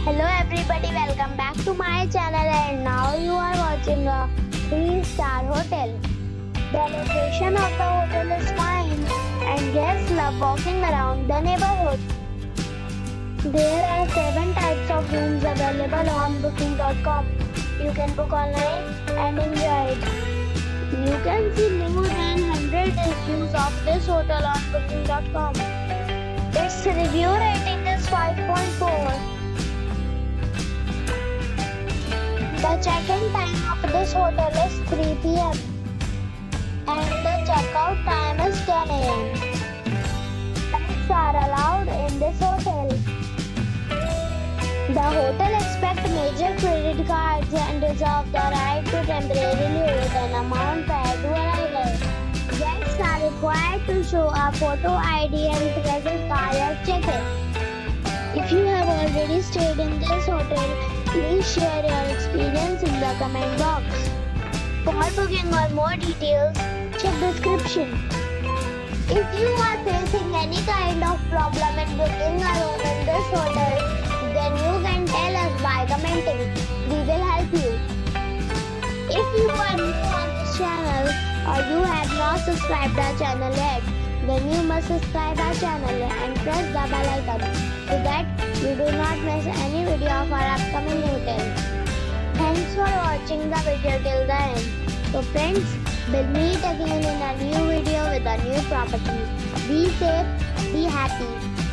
Hello everybody, welcome back to my channel and now you are watching a 3-star hotel. The location of the hotel is fine and guests love walking around the neighborhood. There are 7 types of rooms available on booking.com. You can book online and enjoy it. You can see more than 100 reviews of this hotel on booking.com. Its review rating is 5.4. The check-in time of this hotel is 3 p.m. and the check-out time is 10 a.m. Pets are allowed in this hotel. The hotel accepts major credit cards and reserves the right to temporarily hold an amount prior to arrival. Guests are required to show a photo ID and credit card at check-in. If you have already stayed in this hotel, please share your experience in the comment box. For booking or more details, check description. If you are facing any kind of problem in booking a room in this hotel, then you can tell us by commenting. We will help you. If you are new on this channel or you have not subscribed our channel yet, then you must subscribe our channel and press the bell icon so that you do not miss any video of our upcoming hotel. Thanks for watching the video till the end. So friends, we'll meet again in a new video with a new property. Be safe, be happy.